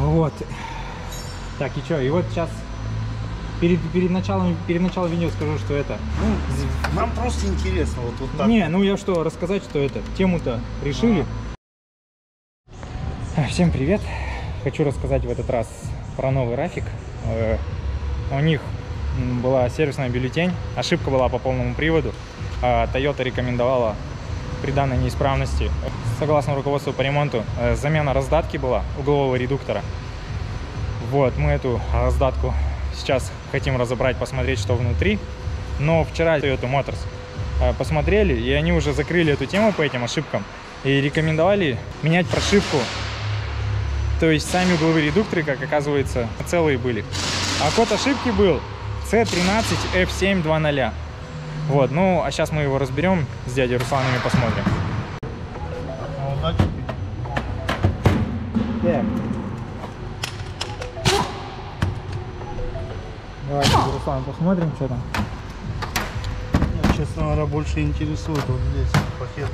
Вот. Так, и что? И вот сейчас перед началом видео скажу, что это. Ну, нам просто интересно, вот так. Не, ну я что, рассказать, что это. Тему-то решили. Всем привет. Хочу рассказать в этот раз про новый Рафик. У них была сервисная бюллетень. Ошибка была по полному приводу. Toyota рекомендовала при данной неисправности, согласно руководству по ремонту, замена раздатки была углового редуктора. Вот, мы эту раздатку сейчас хотим разобрать, посмотреть, что внутри. Но вчера Toyota Motors посмотрели, и они уже закрыли эту тему по этим ошибкам и рекомендовали менять прошивку. То есть сами угловые редукторы, как оказывается, целые были. А код ошибки был C13F720. Вот, ну а сейчас мы его разберем с дядей Русланом и посмотрим. Так. Давайте, Руслан, посмотрим, что там. Меня, честно говоря, больше интересует вот здесь пакет.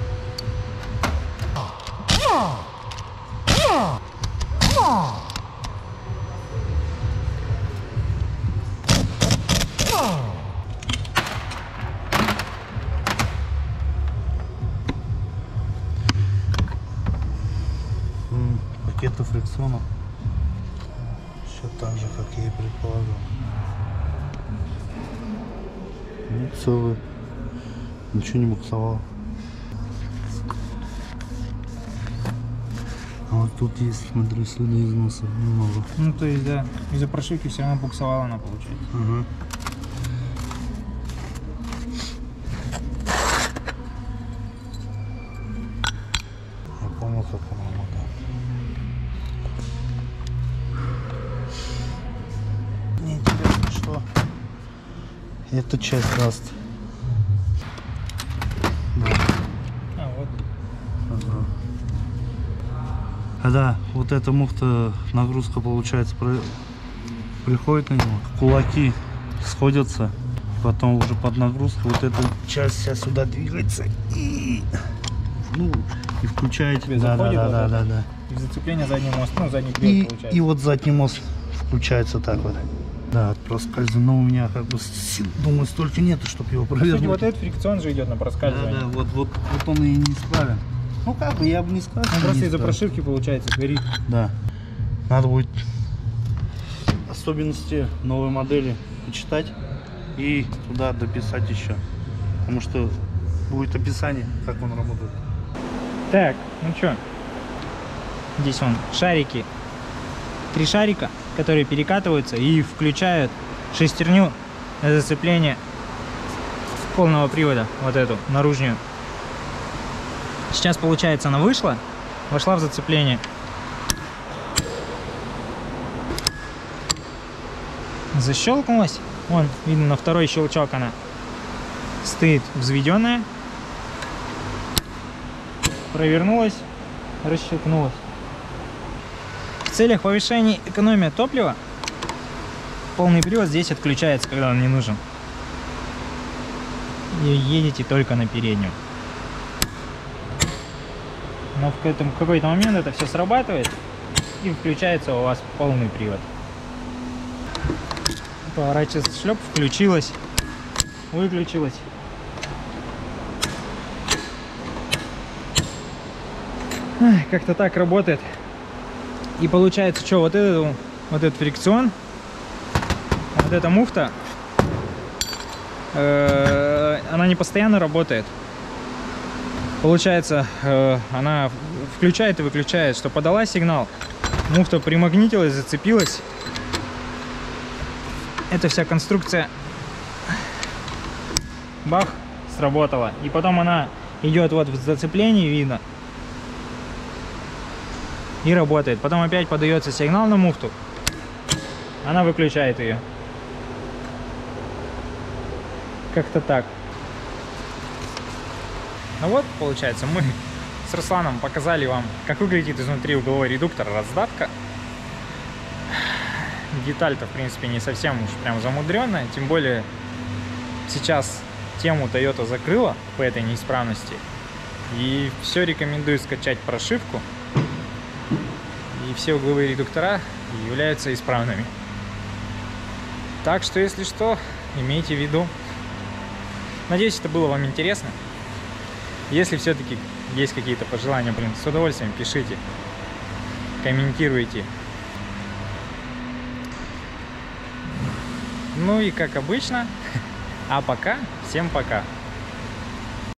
Пакеты фрикционов. Все так же, как я и предполагал. Ну, целый. Ничего не буксовало. А вот тут есть, смотри, следы износа немного. Ну то есть, да, из-за прошивки все равно буксовала она, получается. Ага. Я понял, как она мотает. Мне интересно, что эта часть даст. Да. А, вот. Ага. Когда вот эта муфта, нагрузка, получается, приходит на него, кулаки сходятся, потом уже под нагрузкой вот эта часть вся сюда двигается и, ну, и включает. Да. И зацепление задний мост, ну задний привод получается. И вот задний мост включается так вот. Да, проскальзывает, но у меня как бы думаю, столько нету, чтобы его провернуть. Кстати, вот этот фрикцион же идет на проскальзывание. Да, вот он и не исправен. Ну как бы, я бы не сказал. Он просто из-за прошивки, получается, горит. Да. Надо будет особенности новой модели почитать и туда дописать еще. Потому что будет описание, как он работает. Так, ну что? Здесь вон шарики. 3 шарика, которые перекатываются и включают шестерню на зацепление полного привода. Вот эту, наружную. Сейчас, получается, она вошла в зацепление. Защелкнулась. Вон, видно, на второй щелчок она стоит взведенная. Провернулась, расщелкнулась. В целях повышения экономии топлива полный привод здесь отключается, когда он не нужен. И едете только на переднем. Но в какой-то момент это все срабатывает и включается у вас полный привод. Поворачивается шлеп, включилась, выключилась. Как-то так работает. И получается, что вот этот фрикцион, вот эта муфта, она не постоянно работает. Получается, она включает и выключает, что подала сигнал, муфта примагнитилась, зацепилась. Эта вся конструкция, бах, сработала. И потом она идет вот в зацеплении, видно, и работает. Потом опять подается сигнал на муфту, она выключает ее. Как-то так. Ну вот, получается, мы с Русланом показали вам, как выглядит изнутри угловой редуктор, раздатка. Деталь-то, в принципе, не совсем уж прям замудренная. Тем более, сейчас тему Toyota закрыла по этой неисправности. И все рекомендую скачать прошивку и все угловые редуктора являются исправными. Так что, если что, имейте в виду. Надеюсь, это было вам интересно. Если все-таки есть какие-то пожелания, с удовольствием пишите, комментируйте. Ну и как обычно, а пока, всем пока.